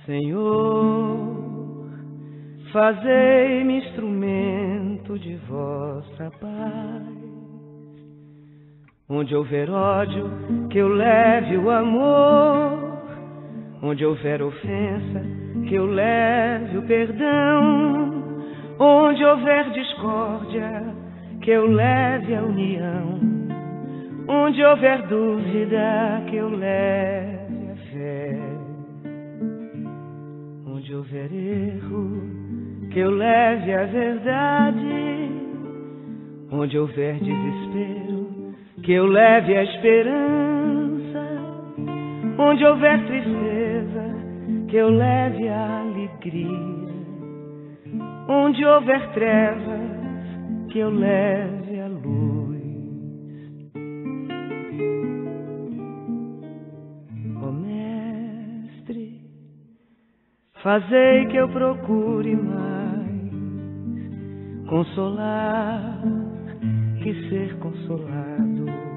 Senhor, fazei-me instrumento de vossa paz. Onde houver ódio, que eu leve o amor. Onde houver ofensa, que eu leve o perdão. Onde houver discórdia, que eu leve a união. Onde houver dúvida, que eu leve a fé. Onde houver erro, que eu leve a verdade. Onde houver desespero, que eu leve a esperança. Onde houver tristeza, que eu leve a alegria. Onde houver trevas, que eu leve a luz. Ó Mestre, fazei que eu procure mais consolar que ser consolado.